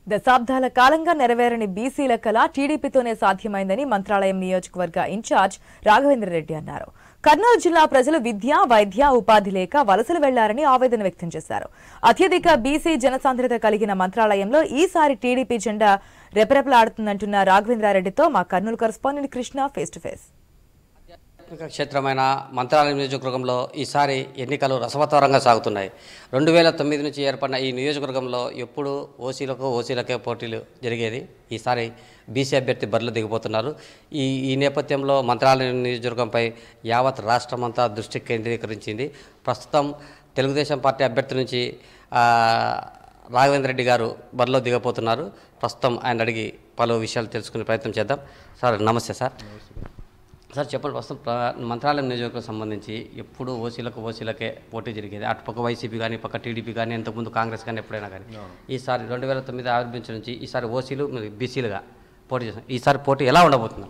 దశాబ్దాల కాలంగా నెరవేరని బీసీల కళ టీడీపీతోనే సాధ్యమైందని మంత్రాలయం నియోజకవర్గ ఇన్ఛార్జ్ రాఘవేంద్రరెడ్డి అన్నారు. కర్నూలు జిల్లా ప్రజలు విద్య, వైద్య, ఉపాధి లేక వలసలు వెళ్లారని ఆవేదన వ్యక్తం చేశారు. అత్యధిక బీసీ జనసాంద్రత కలిగిన మంత్రాలయంలో ఈసారి టీడీపీ జెండా రెపరెపలాడుతుందంటున్న రాఘవేంద్రారెడ్డితో మా Kurnool correspondent Krishna face to face. క్షేత్రమైన మంత్రాలయం నియోజకవర్గంలో ఈసారి ఎన్నికలు రసవత్తరంగా సాగుతున్నాయి. 2009 నుంచి ఏర్పడిన ఈ నియోజకవర్గంలో ఎప్పుడు ఓసీలకే పోటీలు జరిగేది. ఈసారి బీసీ అభ్యర్థి బరిలో దిగిపోతున్నారు. ఈ నేపథ్యంలో మంత్రాలయం నియోజకవర్గంపై యావత్ రాష్ట్రమంతా దృష్టి కేంద్రీకరించింది. ప్రస్తుతం తెలుగుదేశం పార్టీ అభ్యర్థి నుంచి రాఘవేంద్ర రెడ్డి గారు బరిలో దిగపోతున్నారు. ప్రస్తుతం ఆయన అడిగి పలు విషయాలు తెలుసుకునే ప్రయత్నం చేద్దాం. సార్ నమస్తే సార్. సార్ చెప్పండి, ప్రస్తుతం మంత్రాలయం నియోజకవర్గం సంబంధించి ఎప్పుడు ఓసీలకే పోటీ జరిగేది. అటుపక్క వైసీపీ కానీ, పక్క టీడీపీ కానీ, ఇంతకుముందు కాంగ్రెస్ కానీ, ఎప్పుడైనా కానీ ఈసారి 2009 ఆవిర్భించిన నుంచి ఈసారి ఓసీలు బీసీలుగా పోటీ చేస్తాం. ఈసారి పోటీ ఎలా ఉండబోతుంది?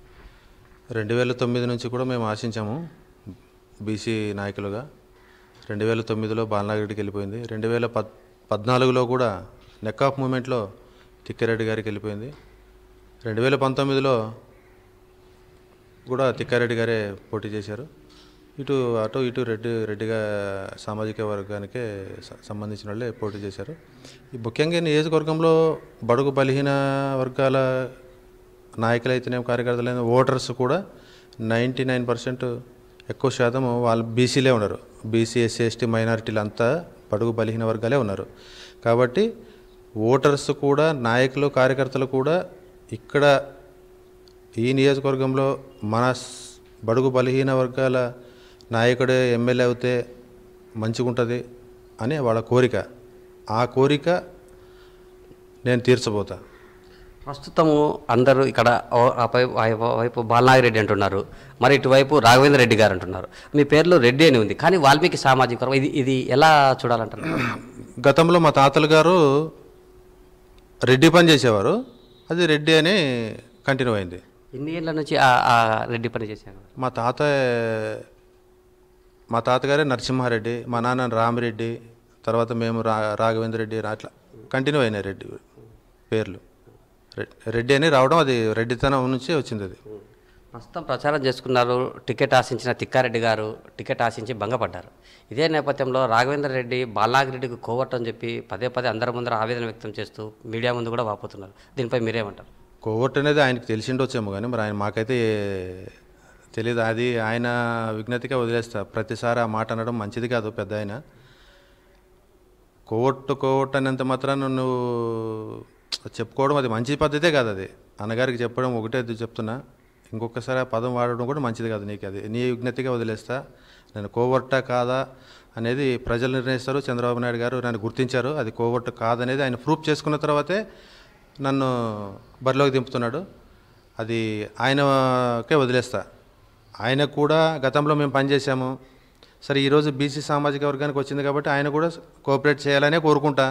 2009 నుంచి కూడా మేము ఆశించాము బీసీ నాయకులుగా. 2009లో బాలనాగిరెడ్డికి వెళ్ళిపోయింది. 2014లో కూడా నెక్ ఆఫ్ మూమెంట్లో తిక్కారెడ్డి గారికి వెళ్ళిపోయింది. 2019లో కూడా తిక్కారెడ్డి గారే పోటీ చేశారు. ఇటు రెడ్డిగా సామాజిక వర్గానికే సంబంధించిన వాళ్ళే పోటీ చేశారు. ముఖ్యంగా నియోజకవర్గంలో బడుగు బలహీన వర్గాల నాయకులైతేనే, కార్యకర్తలైన, ఓటర్స్ కూడా 99% ఎక్కువ శాతం వాళ్ళు బీసీలే ఉన్నారు. బీసీ, ఎస్సీ, ఎస్టీ, మైనారిటీలు అంతా బడుగు బలహీన వర్గాలే ఉన్నారు. కాబట్టి ఓటర్స్ కూడా, నాయకులు, కార్యకర్తలు కూడా ఇక్కడ ఈ నియోజకవర్గంలో మన బడుగు బలహీన వర్గాల నాయకుడే ఎమ్మెల్యే అవుతే మంచిగా ఉంటుంది అని వాళ్ళ కోరిక. ఆ కోరిక నేను తీర్చబోతా. ప్రస్తుతము అందరూ ఇక్కడ వైపు బాలనాగిరెడ్డి అంటున్నారు, మరి ఇటువైపు రాఘవేంద్ర రెడ్డి గారు అంటున్నారు. మీ పేర్లో రెడ్డి అని ఉంది, కానీ వాల్మీకి సామాజిక వర్గం ఇది ఎలా చూడాలంటారు? గతంలో మా తాతలు గారు రెడ్డి పని చేసేవారు. అది రెడ్డి అని కంటిన్యూ అయింది. ఎన్ని ఏళ్ళ నుంచి రెడ్డి పని చేశారు? మా తాతగారే నరసింహారెడ్డి, మా నాన్న రామిరెడ్డి, తర్వాత మేము రాఘవేంద్ర రెడ్డి, అట్లా కంటిన్యూ అయినాయి రెడ్డి పేర్లు. రెడ్డి అని రావడం అది రెడ్డితనం నుంచి వచ్చింది. అది ప్రస్తుతం ప్రచారం చేసుకున్నారు. టికెట్ ఆశించిన తిక్కారెడ్డి గారు టికెట్ ఆశించి భంగపడ్డారు. ఇదే నేపథ్యంలో రాఘవేంద్ర రెడ్డి బాలనాగిరెడ్డికి కోవటం చెప్పి పదే అందరి ముందర ఆవేదన వ్యక్తం చేస్తూ మీడియా ముందు కూడా వాపోతున్నారు. దీనిపై మీరేమంటారు? కోవర్ట్ అనేది ఆయనకి తెలిసిండొచ్చేమో, కానీ మరి ఆయన మాకైతే తెలియదు. అది ఆయన విజ్ఞతగా వదిలేస్తా. ప్రతిసారి ఆ మాట అనడం మంచిది కాదు. పెద్ద ఆయన కోవర్ట్ అనేంత మాత్రాన నువ్వు చెప్పుకోవడం అది మంచి పద్ధతే కాదు. అది అన్నగారికి చెప్పడం ఒకటే చెప్తున్నా. ఇంకొకసారి ఆ పదం వాడడం కూడా మంచిది కాదు. నీకు అది నీ విజ్ఞతగా వదిలేస్తా. నేను కోవర్టా కాదా అనేది ప్రజలు నిర్ణయిస్తారు. చంద్రబాబు నాయుడు గారు నన్ను గుర్తించారు. అది కోవర్ట్ కాదనేది ఆయన ప్రూఫ్ చేసుకున్న తర్వాతే నన్ను బరిలోకి దింపుతున్నాడు. అది ఆయనకే వదిలేస్తా. ఆయన కూడా గతంలో మేము పనిచేసాము. సరే, ఈరోజు బీసీ సామాజిక వర్గానికి వచ్చింది కాబట్టి ఆయన కూడా కోఆపరేట్ చేయాలనే కోరుకుంటా.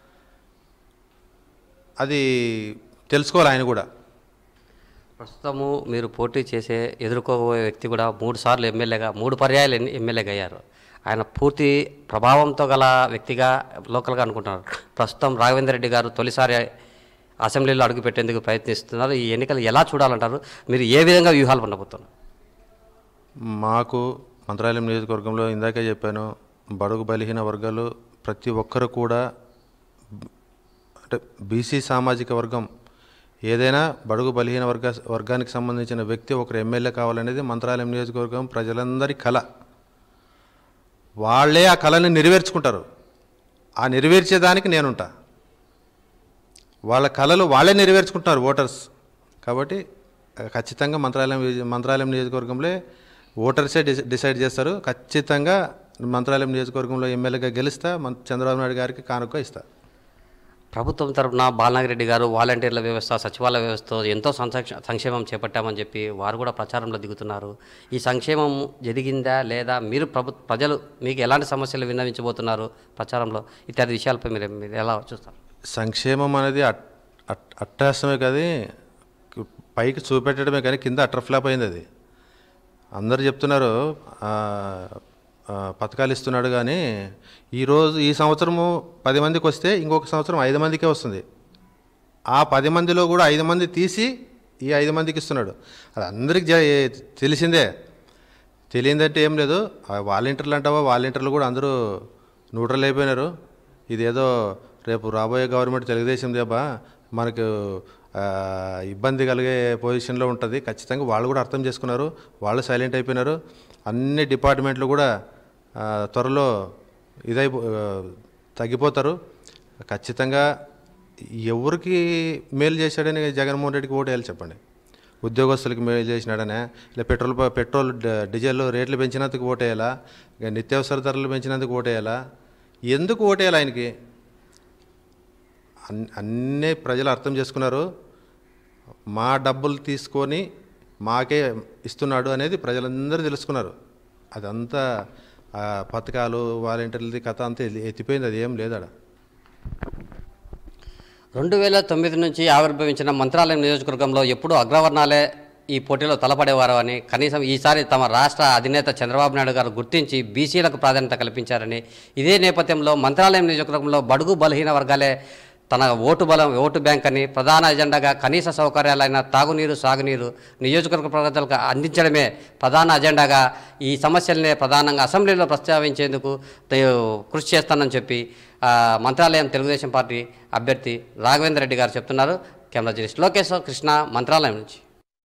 అది తెలుసుకోవాలి ఆయన కూడా. ప్రస్తుతము మీరు పోటీ చేసే ఎదుర్కోబోయే వ్యక్తి కూడా 3 సార్లు ఎమ్మెల్యేగా, 3 పర్యాయాలు ఎమ్మెల్యేగా అయ్యారు. ఆయన పూర్తి ప్రభావంతో గల వ్యక్తిగా లోకల్గా అనుకుంటున్నారు. ప్రస్తుతం రాఘవేంద్ర రెడ్డి గారు తొలిసారి అసెంబ్లీలో అడుగుపెట్టేందుకు ప్రయత్నిస్తున్నారు. ఈ ఎన్నికలు ఎలా చూడాలంటారు? మీరు ఏ విధంగా వ్యూహాలు ఉండబోతున్నారు? మాకు మంత్రాలయం నియోజకవర్గంలో ఇందాకే చెప్పాను, బడుగు బలహీన వర్గాలు ప్రతి ఒక్కరు కూడా, అంటే బీసీ సామాజిక వర్గం ఏదైనా బడుగు బలహీన వర్గానికి సంబంధించిన వ్యక్తి ఒకరు ఎమ్మెల్యే కావాలనేది మంత్రాలయం నియోజకవర్గం ప్రజలందరి కళ. వాళ్ళే ఆ కళని నెరవేర్చుకుంటారు. ఆ నెరవేర్చేదానికి నేనుంటా. వాళ్ళ కళలు వాళ్ళే నెరవేర్చుకుంటున్నారు ఓటర్స్. కాబట్టి ఖచ్చితంగా మంత్రాలయం నియోజకవర్గంలో ఓటర్సే డిసైడ్ చేస్తారు. ఖచ్చితంగా మంత్రాలయం నియోజకవర్గంలో ఎమ్మెల్యేగా గెలుస్తా. చంద్రబాబు నాయుడు గారికి కానుక ఇస్తా. ప్రభుత్వం తరఫున బాలనాగిరెడ్డి గారు వాలంటీర్ల వ్యవస్థ, సచివాలయ వ్యవస్థ ఎంతో సంక్షేమం చేపట్టామని చెప్పి వారు కూడా ప్రచారంలో దిగుతున్నారు. ఈ సంక్షేమం జరిగిందా లేదా, మీరు ప్రజలు మీకు ఎలాంటి సమస్యలు విన్నవించబోతున్నారు ప్రచారంలో, ఇత్యాది విషయాలపై మీరు ఎలా చూస్తారు? సంక్షేమం అనేది అట్టాసమే కాదు, పైకి చూపెట్టడమే కానీ కింద అట్రఫ్లాప్ అయింది. అది అందరు చెప్తున్నారు పథకాలు ఇస్తున్నాడు, కానీ ఈ సంవత్సరము 10 మందికి వస్తే ఇంకొక సంవత్సరం 5 మందికే వస్తుంది. ఆ 10 మందిలో కూడా 5 మంది తీసి ఈ 5 మందికి ఇస్తున్నాడు. అది అందరికి తెలిసిందే. తెలియదంటే ఏం లేదు. వాలంటీర్లు అంటావా, వాలంటీర్లు కూడా అందరూ న్యూట్రల్ అయిపోయినారు. ఇదేదో రేపు రాబోయే గవర్నమెంట్ తెలుగుదేశం దేబా మనకు ఇబ్బంది కలిగే పొజిషన్లో ఉంటుంది. ఖచ్చితంగా వాళ్ళు కూడా అర్థం చేసుకున్నారు. వాళ్ళు సైలెంట్ అయిపోయినారు. అన్ని డిపార్ట్మెంట్లు కూడా త్వరలో తగ్గిపోతారు. ఖచ్చితంగా ఎవరికి మేలు చేశాడని జగన్మోహన్ రెడ్డికి ఓటు వేయాలి చెప్పండి? ఉద్యోగస్తులకి మేలు చేసినాడనే, ఇలా పెట్రోల్ డీజిల్ రేట్లు పెంచినందుకు ఓటేయాలా? నిత్యావసర ధరలు పెంచినందుకు ఓటేయాలా? ఎందుకు ఓటేయాలి ఆయనకి? అన్నీ ప్రజలు అర్థం చేసుకున్నారు. మా డబ్బులు తీసుకొని మాకే ఇస్తున్నాడు అనేది ప్రజలందరూ తెలుసుకున్నారు. అదంతా పథకాలు వాలంటీర్లది కథ అంతా ఎత్తిపోయింది. అది ఏం లేదాడ. 2009 నుంచి ఆవిర్భవించిన మంత్రాలయం నియోజకవర్గంలో ఎప్పుడూ అగ్రవర్ణాలే ఈ పోటీలో తలపడేవారు అని, కనీసం ఈసారి తమ రాష్ట్ర అధినేత చంద్రబాబు నాయుడు గారు గుర్తించి బీసీలకు ప్రాధాన్యత కల్పించారని, ఇదే నేపథ్యంలో మంత్రాలయం నియోజకవర్గంలో బడుగు బలహీన వర్గాలే తన ఓటు బ్యాంక్ అని ప్రధాన ఎజెండాగా కనీస సౌకర్యాలైన తాగునీరు, సాగునీరు నియోజకవర్గ ప్రజలకు అందించడమే ప్రధాన అజెండాగా ఈ సమస్యలనే ప్రధానంగా అసెంబ్లీలో ప్రస్తావించేందుకు కృషి చేస్తానని చెప్పి మంత్రాలయం తెలుగుదేశం పార్టీ అభ్యర్థి రాఘవేంద్ర రెడ్డి గారు చెప్తున్నారు. కెమెరా జర్నలిస్ట్ లోకేశ్వర్ కృష్ణ, మంత్రాలయం నుంచి.